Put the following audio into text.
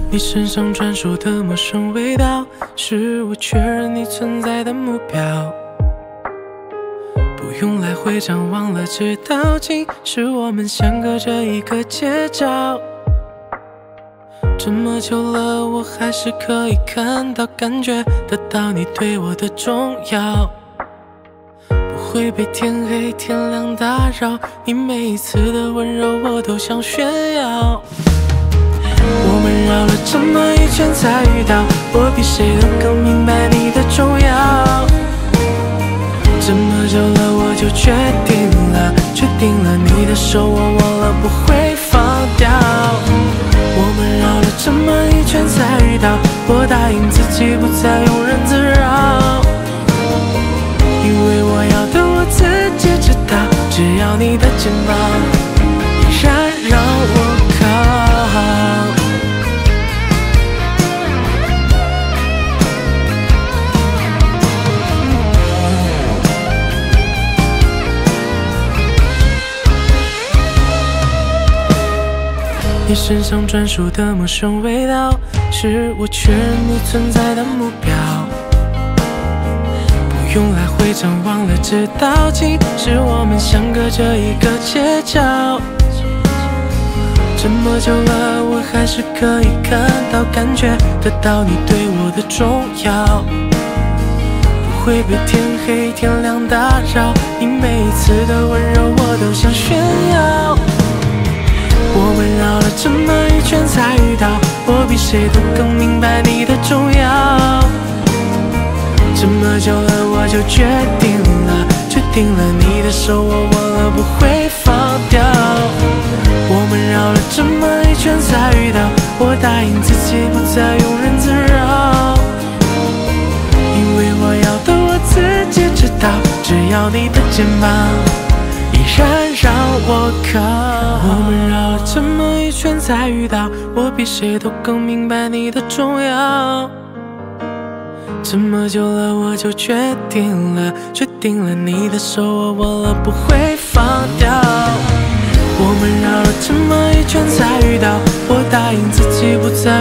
你身上专属的陌生味道，是我确认你存在的目标。不用来回张望了，直到尽是我们相隔着一个街角。这么久了，我还是可以看到、感觉得到你对我的重要。不会被天黑天亮打扰，你每一次的温柔我都想炫耀。我们绕了这么一圈才遇到，我比谁都更明白你的重要。这么久了我就决定了你的手我握了不会放掉。我们绕了这么一圈才遇到，我答应自己不再庸人自扰，因为我要的我自己知道，只要你的肩膀依然让我靠。你身上专属的陌生味道，是我确认你存在的目标。不用来回张望了，直到尽是我们相隔着一个街角。这么久了，我还是可以看到、感觉得到你对我的重要。不会被天黑天亮打扰，你每一次的温柔我都想炫耀。我们绕了这么一圈才遇到，我比谁都更明白你的重要。这么久了我就决定了你的手我握了不会放掉。我们绕了这么一圈才遇到，我答应自己不再庸人自扰，因为我要的我自己知道，只要你的肩膀依然让我靠。我们绕了这么一圈才遇到，我比谁都更明白你的重要。这么久了我就决定了你的手我握了不会放掉。我们绕了这么一圈才遇到，我答应自己不再